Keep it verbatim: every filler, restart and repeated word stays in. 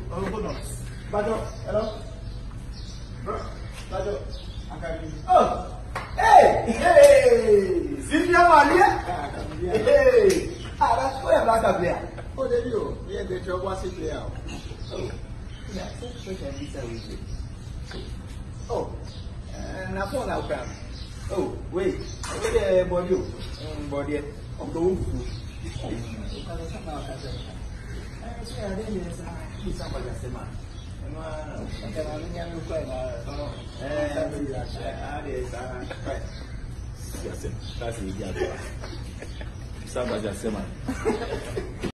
Oh, hold on. Bajo, hello? Bro, Bajo, I can hear you. Oh! Hey! Hey! Sylvia Maria? Hey! Ah, that's where I'm not player. Oh, there you go. Yeah, the job was a player. Oh. Yeah, so social media with you. Oh. And I phone out. Oh, wait. Wait there, body. Um, body. Of the wolf. Oh. I didn't know somebody said, man. That's the idea. Somebody said, man.